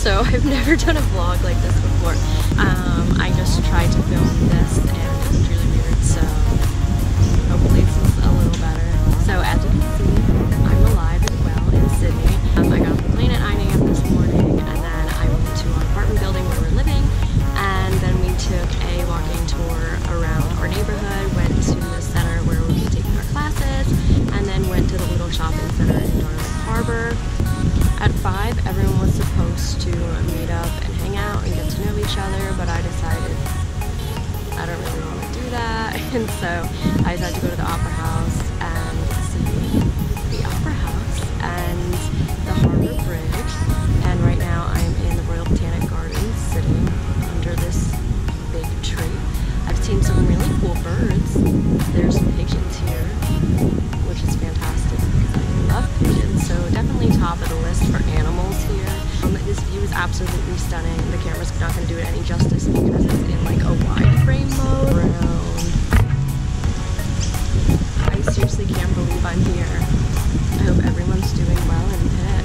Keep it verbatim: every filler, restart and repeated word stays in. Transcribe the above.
so I've never done a vlog like this before. Um, I just tried to film this and it was really weird, so hopefully this is a little better. So as you can see, I'm alive and well in Sydney. Um, I got off the plane at nine A M this morning, and then I went to our apartment building where we're living, and then we took a walking tour around our neighborhood, went to the center where we'll be taking our classes, and then went to the little shopping center in Darling Harbor. At five, everyone was supposed to meet up and hang out and get to know each other, but I decided I don't really want to do that, and so I decided to go to the Opera House and see the Opera House and the Harbor Bridge. And right now I'm in the Royal Botanic Gardens sitting under this big tree. I've seen some really cool birds. There's pigeons here, which is fantastic because I love pigeons, so definitely top of the list for animals here. Um, this view is absolutely stunning. The camera's not going to do it any justice because it's in like a wide frame mode. Around. I seriously can't believe I'm here. I hope everyone's doing well in Pitt.